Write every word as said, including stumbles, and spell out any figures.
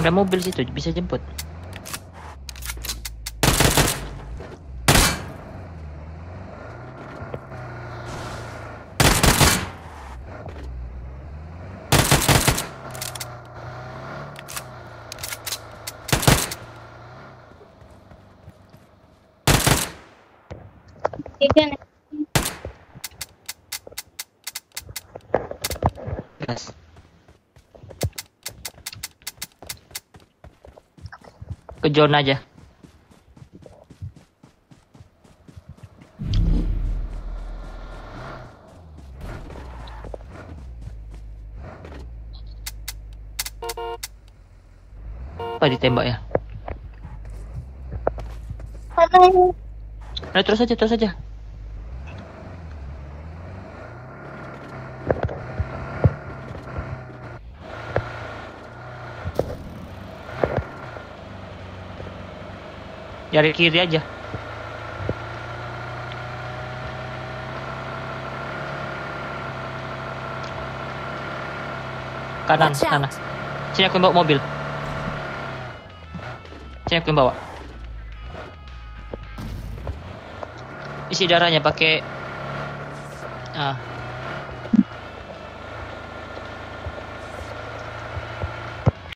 Ada mobil situ, bisa jemput. Ikan. Gas. Ke John aja. Apa ditembak ya? Mana? Nah, terus aja, terus aja. Dari kiri aja. Kanan, Watch out. sana. Sini aku bawa mobil. Sini aku bawa. Isi darahnya pakai. Ah,